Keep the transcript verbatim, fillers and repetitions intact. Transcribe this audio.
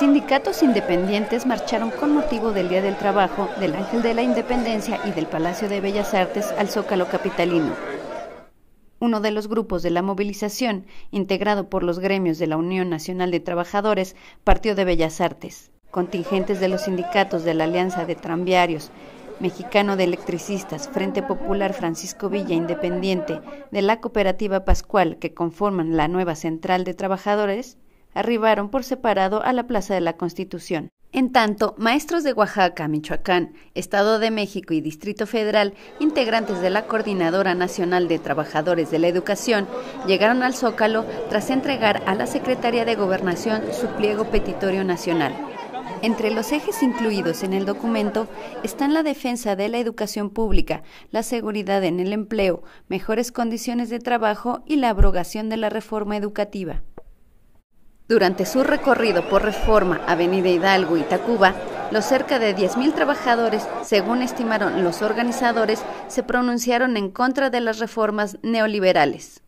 sindicatos independientes marcharon con motivo del Día del Trabajo, del Ángel de la Independencia y del Palacio de Bellas Artes al Zócalo capitalino. Uno de los grupos de la movilización, integrado por los gremios de la Unión Nacional de Trabajadores, partió de Bellas Artes. Contingentes de los sindicatos de la Alianza de Tranviarios, Mexicano de Electricistas, Frente Popular Francisco Villa Independiente, de la Cooperativa Pascual, que conforman la nueva Central de Trabajadores, arribaron por separado a la Plaza de la Constitución. En tanto, maestros de Oaxaca, Michoacán, Estado de México y Distrito Federal, integrantes de la Coordinadora Nacional de Trabajadores de la Educación, llegaron al Zócalo tras entregar a la Secretaría de Gobernación su pliego petitorio nacional. Entre los ejes incluidos en el documento están la defensa de la educación pública, la seguridad en el empleo, mejores condiciones de trabajo y la abrogación de la reforma educativa. Durante su recorrido por Reforma, Avenida Hidalgo y Tacuba, los cerca de diez mil trabajadores, según estimaron los organizadores, se pronunciaron en contra de las reformas neoliberales.